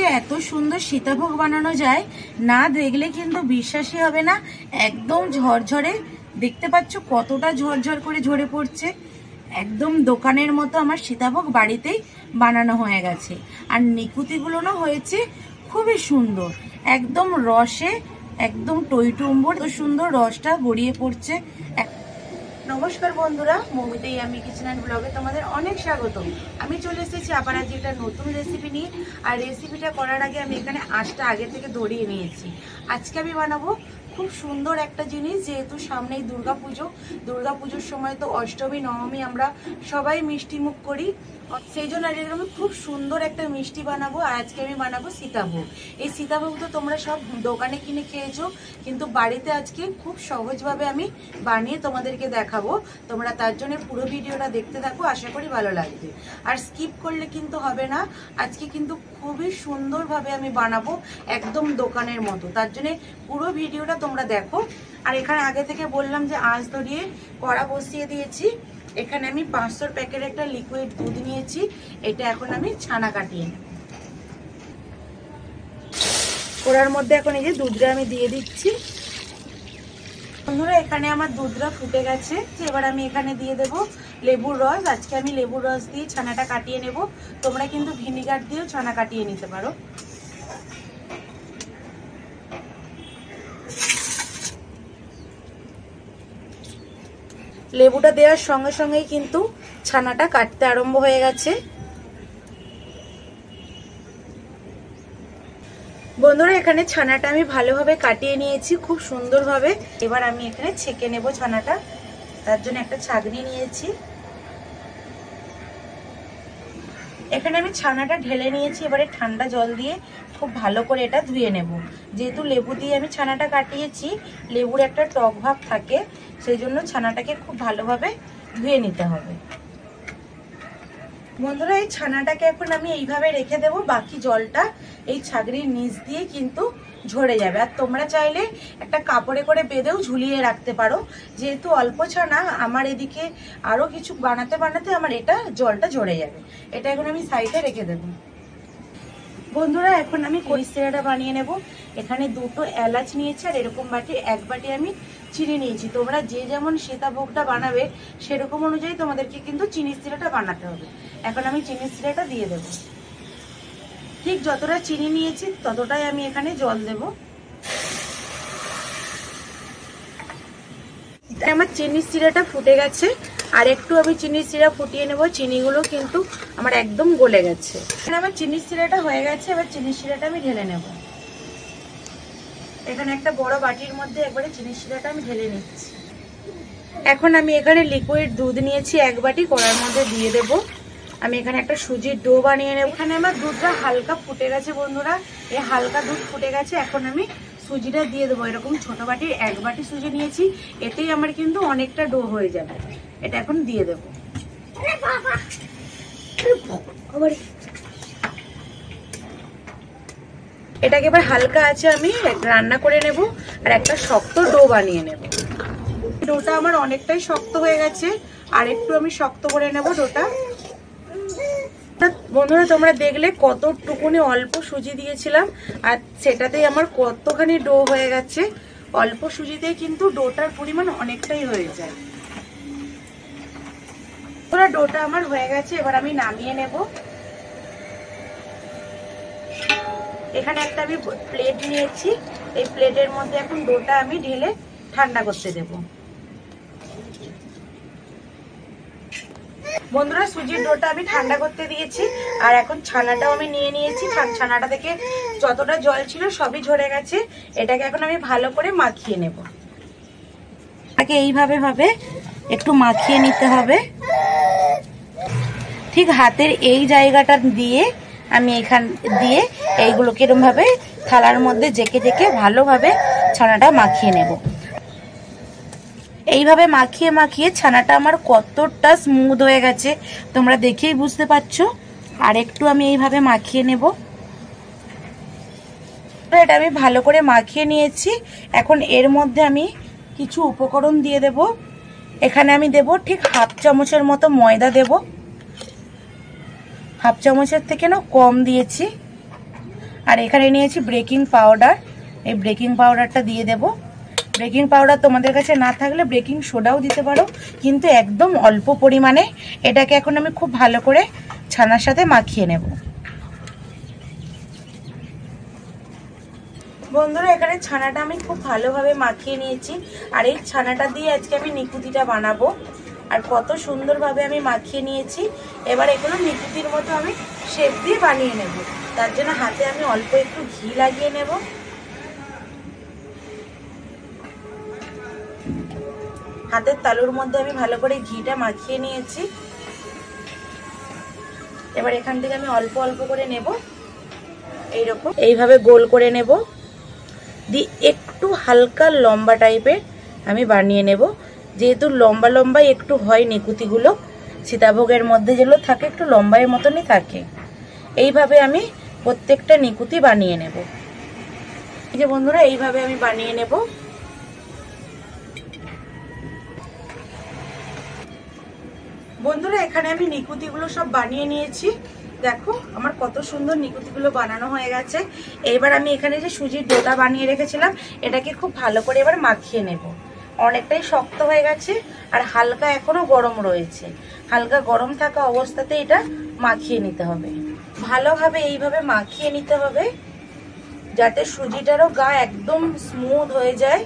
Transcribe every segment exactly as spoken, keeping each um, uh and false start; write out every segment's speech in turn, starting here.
এত সুন্দর সীতাভোগ বানানো যায় না দেখলে কিন্তু বিশ্বাসই হবে না। একদম ঝরঝরে, দেখতে পাচ্ছ কতটা ঝরঝর করে ঝরে পড়ছে। একদম দোকানের মতো আমার সীতাভোগ বাড়িতেই বানানো হয়ে গেছে। আর নিকুতিগুলো না হয়েছে খুবই সুন্দর, একদম রসে একদম টইটুম্বর, তো সুন্দর রসটা গড়িয়ে পড়ছে। নমস্কার বন্ধুরা, মৌমিতা ইয়াম্মি কিচেন এন্ড ব্লগে তোমাদের অনেক স্বাগত। আমি চলে এসেছি আবার আজ একটা নতুন রেসিপি নিয়ে। আর রেসিপিটা করার আগে আমি এখানে আঁচটা আগে থেকে ধরিয়ে নিয়েছি। আজকে আমি বানাবো খুব সুন্দর একটা জিনিস, যেহেতু সামনেই দুর্গা পুজো। দুর্গা পুজোর সময় তো অষ্টমী নবমী আমরা সবাই মিষ্টি মুখ করি, সেই জন্য আজকে আমি খুব সুন্দর একটা মিষ্টি বানাবো। আর আজকে আমি বানাবো সীতাভোগ। এই সীতাভোগ তো তোমরা সব দোকানে কিনে খেয়েছো, কিন্তু বাড়িতে আজকে খুব সহজভাবে আমি বানিয়ে তোমাদেরকে দেখাবো। তোমরা তার জন্য পুরো ভিডিওটা দেখতে থাকো, আশা করি ভালো লাগবে। আর স্কিপ করলে কিন্তু হবে না। আজকে কিন্তু খুবই সুন্দরভাবে আমি বানাবো, একদম দোকানের মতো। তার জন্য পুরো ভিডিওটা তোমরা দেখো। আর এখানে আগে থেকে বললাম যে আঁচ ধরিয়ে কড়া বসিয়ে দিয়েছি। এখানে আমি পাঁচশোর প্যাকেট একটা লিকুইড দুধ নিয়েছি, এটা এখন আমি ছানা কাটিয়ে নেব। কড়ার মধ্যে এখন এই যে দুধটা আমি দিয়ে দিচ্ছি। বন্ধুরা, এখানে আমার দুধটা ফুটে গেছে। এবার আমি এখানে দিয়ে দেব লেবুর রস। আজকে আমি লেবুর রস দিয়ে ছানাটা কাটিয়ে নেব। তোমরা কিন্তু ভিনিগার দিয়েও ছানা কাটিয়ে নিতে পারো। লেবুটা দেওয়ার সঙ্গে সঙ্গেই কিন্তু ছানাটা কাটতে আরম্ভ হয়ে গেছে। বন্ধুরা, এখানে ছানাটা আমি ভালোভাবে কাটিয়ে নিয়েছি, খুব সুন্দরভাবে। এবার আমি এখানে ছেঁকে নেব ছানাটা। তার জন্য একটা ছাঁকনি নিয়েছি। এখানে আমি ছানাটা ঢেলে নিয়েছি। এবারে ঠান্ডা জল দিয়ে খুব ভালো করে এটা ধুয়ে নেব। যেহেতু লেবু দিয়ে আমি ছানাটা কাটিয়েছি, লেবুর একটা টক ভাব থাকে, সেই জন্য ছানাটাকে খুব ভালোভাবে ধুয়ে নিতে হবে। বন্ধুরা, এই ছানাটাকে এখন আমি এইভাবে রেখে দেব। বাকি জলটা এই ছাগড়ির নিচ দিয়ে কিন্তু ঝরে যাবে। আর তোমরা চাইলে একটা কাপড়ে করে বেঁধেও ঝুলিয়ে রাখতে পারো। যেহেতু অল্প ছানা, আমার এদিকে আরো কিছু বানাতে বানাতে আমার এটা জলটা ঝরে যাবে। এটা এখন আমি সাইডে রেখে দেব। বন্ধুরা, এখন আমি কইসেরাটা বানিয়ে নেব। এখানে দুটো এলাচ নিয়েছি, আর এরকম বাটি এক বাটি আমি চিনি নিয়েছি। তোমরা যে যেমন সীতাভোগটা বানাবে সেরকম অনুযায়ী তোমাদেরকে কিন্তু চিনি সিরাটা বানাতে হবে। এখন আমি চিনি সিরাটা দিয়ে দেব। ঠিক যতটা চিনি নিয়েছি ততটাই আমি এখানে জল দেব। আমার চিনি সিরাটা ফুটে গেছে, আর একটু আমি চিনি সিরা ফুটিয়ে নেব। চিনিগুলো কিন্তু আমার একদম গলে গেছে। এখানে আমার চিনি সিরাটা হয়ে গেছে। এবার চিনি সিরাটা আমি ঢেলে নেব। এখানে একটা বড় বাটির মধ্যে একবারে চিনি সিরাটা আমি ঢেলে নিচ্ছি। এখন আমি এখানে লিকুইড দুধ নিয়েছি এক বাটি, কড়ার মধ্যে দিয়ে দেব। আমি এখানে একটা সুজির ডো বানিয়ে নেব। এখানে আমার দুধটা হালকা ফুটে গেছে বন্ধুরা, এই হালকা দুধ ফুটে গেছে। এখন আমি সুজিটা দিয়ে দেবো। এরকম ছোট বাটির এক বাটি সুজি নিয়েছি, এতেই আমার কিন্তু অনেকটা ডো হয়ে যাবে। এটা এখন দিয়ে দেব। এটাকে এবার হালকা আছে আমি রান্না করে নেব, আর একটা শক্ত ডো বানিয়ে নেব। ডোটা আমার অনেকটাই শক্ত হয়ে গেছে, আর একটু আমি শক্ত করে নেব ডোটা। বন্ধুরা, তোমরা দেখলে কতটুকুনি অল্প সুজি দিয়েছিলাম, আর সেটাতেই আমার কতখানি ডো হয়ে গেছে। অল্প সুজিতেই কিন্তু ডোটার পরিমাণ অনেকটাই হয়ে যায়। পুরো ডোটা আমার হয়ে গেছে, এবার আমি নামিয়ে নেব। এখানে একটা আমি প্লেট নিয়েছি, এই প্লেটের মধ্যে এখন ডোটা আমি ঢেলে ঠান্ডা করতে দেব। বন্ধুরা, সুজির ডোটা আমি ঠান্ডা করতে দিয়েছি, আর এখন ছানাটাও আমি নিয়ে নিয়েছি। ছানাটা থেকে যতটা জল ছিল সবই ঝরে গেছে। এটাকে এখন আমি ভালো করে মাখিয়ে নেব। এটাকে এইভাবে ভাবে একটু মাখিয়ে নিতে হবে। ঠিক হাতের এই জায়গাটা দিয়ে আমি এখান দিয়ে এইগুলোকে এরকম ভাবে থালার মধ্যে জেকে জেকে ভালোভাবে ছানাটা মাখিয়ে নেব। এইভাবে মাখিয়ে মাখিয়ে ছানাটা আমার কতটা স্মুথ হয়ে গেছে তোমরা দেখেই বুঝতে পারছো। আর একটু আমি এইভাবে মাখিয়ে নেব। এটা আমি ভালো করে মাখিয়ে নিয়েছি। এখন এর মধ্যে আমি কিছু উপকরণ দিয়ে দেব। এখানে আমি দেব ঠিক হাফ চামচের মতো ময়দা দেব। হাফ চামচের থেকে না কম দিয়েছি। আর এখানে নিয়েছি বেকিং পাউডার, এই বেকিং পাউডারটা দিয়ে দেব। বেকিং পাউডার তোমাদের কাছে না থাকলে বেকিং সোডাও দিতে পারো, কিন্তু একদম অল্প পরিমাণে। এটাকে এখন আমি খুব ভালো করে ছানার সাথে মাখিয়ে নেব। বন্ধুরা এখানে ছানাটা আমি খুব ভালোভাবে মাখিয়ে নিয়েছি, আর এই ছানাটা দিয়ে আজকে আমি নিকুতিটা বানাবো। আর কত সুন্দরভাবে আমি মাখিয়ে নিয়েছি। এবার এগুলো নিকুতির মতো আমি শেপ দিয়ে বানিয়ে নেব। তার জন্য হাতে আমি অল্প একটু ঘি লাগিয়ে নেব। হাতের তালুর মধ্যে আমি ভালো করে ঘিটা মাখিয়ে নিয়েছি। এবার এখান থেকে আমি অল্প অল্প করে নেব, এইরকম এইভাবে গোল করে নেব, দিয়ে একটু হালকা লম্বা টাইপের আমি বানিয়ে নেব। যেহেতু লম্বা লম্বা একটু হয় নিকুতিগুলো, সীতাভোগের মধ্যে যেগুলো থাকে একটু লম্বায়ের মতনই থাকে। এইভাবে আমি প্রত্যেকটা নিকুতি বানিয়ে নেব। এই যে বন্ধুরা এইভাবে আমি বানিয়ে নেব। বন্ধুরা এখানে আমি নিকুতিগুলো সব বানিয়ে নিয়েছি। দেখো আমার কত সুন্দর নিকুতিগুলো বানানো হয়ে গেছে। এবার আমি এখানে যে সুজির ডোটা বানিয়ে রেখেছিলাম এটাকে খুব ভালো করে এবার মাখিয়ে নেব। অনেকটাই শক্ত হয়ে গেছে আর হালকা এখনো গরম রয়েছে। হালকা গরম থাকা অবস্থাতে এটা মাখিয়ে নিতে হবে। ভালোভাবে এইভাবে মাখিয়ে নিতে হবে যাতে সুজিটারও গা একদম স্মুথ হয়ে যায়।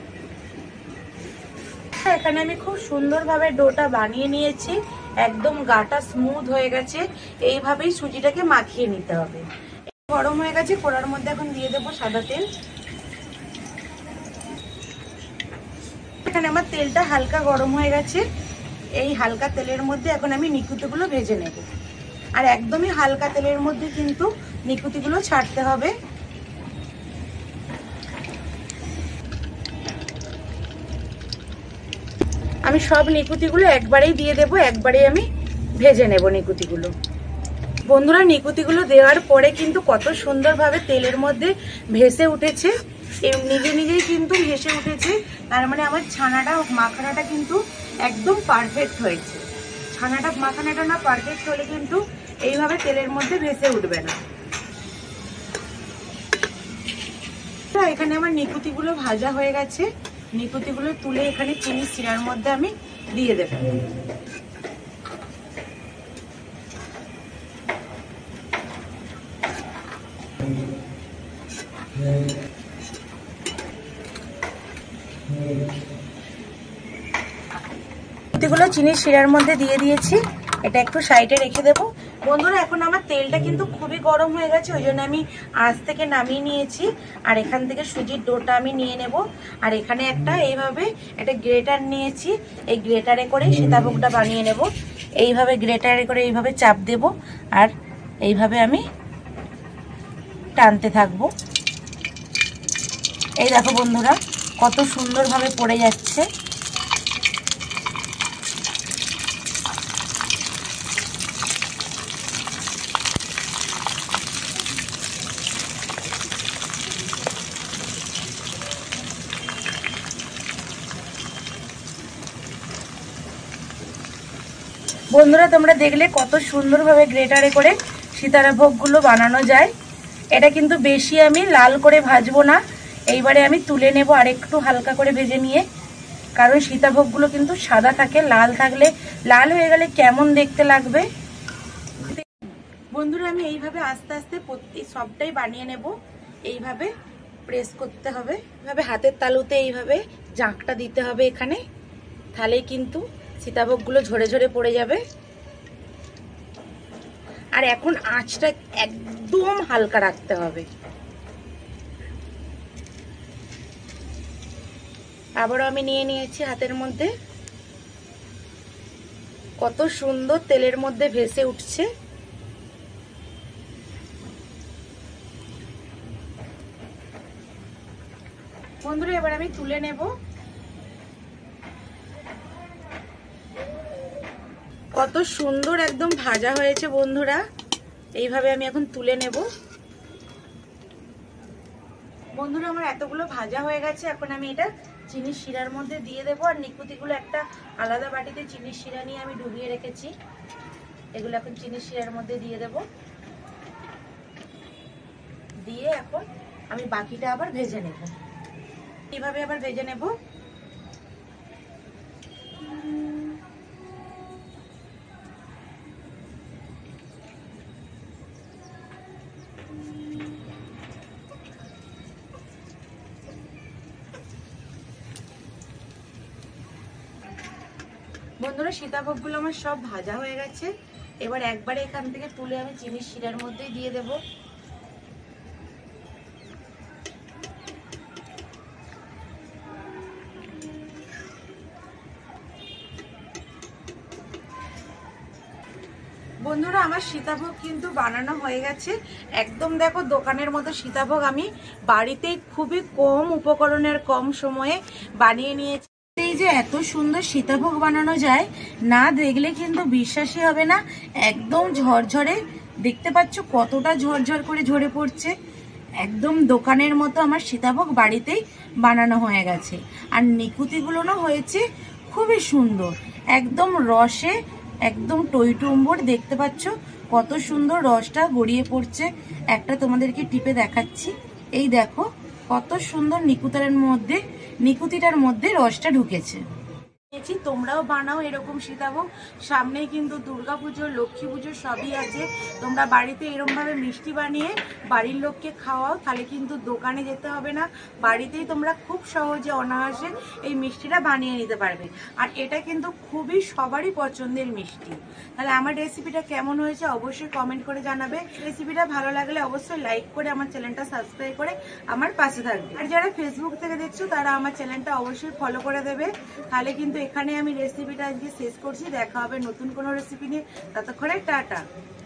এখানে আমি খুব সুন্দরভাবে ডোটা বানিয়ে নিয়েছি, একদম গাটা স্মুথ হয়ে গেছে। এইভাবেই সুজিটাকে মাখিয়ে নিতে হবে। গরম হয়ে গেছে, কড়ার মধ্যে এখন দিয়ে দেবো সাদা তেল। এখানে আমার তেলটা হালকা গরম হয়ে গেছে। এই হালকা তেলের মধ্যে এখন আমি নিকুতিগুলো ভেজে নেব। আর একদমই হালকা তেলের মধ্যে কিন্তু নিকুতিগুলো ছাড়তে হবে। আমি সব নিকুতিগুলো একবারেই দিয়ে দেব, একবারেই আমি ভেজে নেব নিকুতিগুলো। বন্ধুরা নিকুতিগুলো দেওয়ার পরে কিন্তু কত সুন্দরভাবে তেলের মধ্যে ভেসে উঠেছে, নিজে নিজেই কিন্তু ভেসে উঠেছে। তার মানে আমার ছানাটা মাখানাটা কিন্তু একদম পারফেক্ট হয়েছে। ছানাটা মাখানাটা না পারফেক্ট হলে কিন্তু এইভাবে তেলের মধ্যে ভেসে উঠবে না। এখানে আমার নিকুতিগুলো ভাজা হয়ে গেছে। নিকুতিগুলো তুলে এখানে চিনি শিরার মধ্যে আমি দিয়ে দেব। নিকুতিগুলো চিনি শিরার মধ্যে দিয়ে দিয়েছি, এটা একটু সাইডে রেখে দেবো। বন্ধুরা এখন আমার তেলটা কিন্তু খুবই গরম হয়ে গেছে, ওই জন্য আমি আঁচ থেকে নামিয়ে নিয়েছি। আর এখান থেকে সুজির ডোটা আমি নিয়ে নেব। আর এখানে একটা এইভাবে একটা গ্রেটার নিয়েছি, এই গ্রেটারে করে সীতাভোগটা বানিয়ে নেব। এইভাবে গ্রেটারে করে এইভাবে চাপ দেব আর এইভাবে আমি টানতে থাকবো। এই দেখো বন্ধুরা কত সুন্দরভাবে পড়ে যাচ্ছে। বন্ধুরা তোমরা দেখলে কত সুন্দরভাবে গ্রেটারে করে সীতাভোগগুলো বানানো যায়। এটা কিন্তু বেশি আমি লাল করে ভাজবো না, এইবারে আমি তুলে নেব আর একটু হালকা করে ভেজে নিয়ে। কারণ সীতাভোগগুলো কিন্তু সাদা থাকে, লাল থাকলে লাল হয়ে গেলে কেমন দেখতে লাগবে। বন্ধুরা আমি এইভাবে আস্তে আস্তে প্রত্যেক সবটাই বানিয়ে নেব। এইভাবে প্রেস করতে হবে, এইভাবে হাতের তালুতে এইভাবে জাঁকটা দিতে হবে এখানে, তাহলেই কিন্তু সীতাভোগগুলো ঝরে ঝরে পড়ে যাবে। আর এখন আঁচটা একদম হালকা রাখতে হবে। আবারও আমি নিয়ে নিয়েছি হাতের মধ্যে, কত সুন্দর তেলের মধ্যে ভেসে উঠছে। বন্ধুরা এবার আমি তুলে নেব। কত সুন্দর একদম ভাজা হয়েছে বন্ধুরা। এইভাবে আমি এখন তুলে নেব। বন্ধুরা আমার এতগুলো ভাজা হয়ে গেছে, এখন আমি এটা চিনির শিরার মধ্যে দিয়ে দেবো। আর নিকুতিগুলো একটা আলাদা বাটিতে চিনির শিরা নিয়ে আমি ডুবিয়ে রেখেছি, এগুলো এখন চিনির শিরার মধ্যে দিয়ে দেব। দিয়ে এখন আমি বাকিটা আবার ভেজে নেব। এইভাবে আবার ভেজে নেব। বন্ধুরা, সীতাভোগগুলো আমার সব ভাজা হয়ে গেছে। এবার একবারে এখান থেকে তুলে আমি চিনির শিরার মধ্যেই দিয়ে দেব। বন্ধুরা, আমার সীতাভোগ কিন্তু বানানো হয়ে গেছে। একদম দেখো দোকানের মতো সীতাভোগ আমি বাড়িতেই খুবই কম উপকরণের কম সময়ে বানিয়ে নিয়েছি। এই যে এত সুন্দর সীতাভোগ বানানো যায়, না দেখলে কিন্তু বিশ্বাসই হবে না। একদম ঝরঝরে, দেখতে পাচ্ছ কতটা ঝরঝর করে ঝরে পড়ছে। একদম দোকানের মতো আমার সীতাভোগ বাড়িতেই বানানো হয়ে গেছে। আর নিকুতিগুলো না হয়েছে খুবই সুন্দর, একদম রসে একদম টইটুম্বর। দেখতে পাচ্ছ কত সুন্দর রসটা গড়িয়ে পড়ছে। একটা তোমাদেরকে টিপে দেখাচ্ছি, এই দেখো কত সুন্দর নিকুতার মধ্যে নিকুতিটার মধ্যে রসটা ঢুকেছে। তোমরাও বানাও এরকম সীতাভোগ। সামনেই কিন্তু দুর্গা পুজো, লক্ষ্মী পুজো সবই আছে। তোমরা বাড়িতে এরকম ভাবে মিষ্টি বানিয়ে বাড়ির লোককে খাওয়াও, তাহলে কিন্তু দোকানে যেতে হবে না। বাড়িতেই তোমরা খুব সহজে অনায়াসে এই মিষ্টিটা বানিয়ে নিতে পারবে। আর এটা কিন্তু খুবই সবারই পছন্দের মিষ্টি। তাহলে আমার রেসিপিটা কেমন হয়েছে অবশ্যই কমেন্ট করে জানাবে। রেসিপিটা ভালো লাগলে অবশ্যই লাইক করে আমার চ্যানেলটা সাবস্ক্রাইব করে আমার পাশে থাকবে। আর যারা ফেসবুক থেকে দেখছো তারা আমার চ্যানেলটা অবশ্যই ফলো করে দেবে। তাহলে কিন্তু এখানে আমি রেসিপিটা আজকে শেষ করছি। দেখা হবে নতুন কোনো রেসিপি নিয়ে। ততক্ষণে টাটা।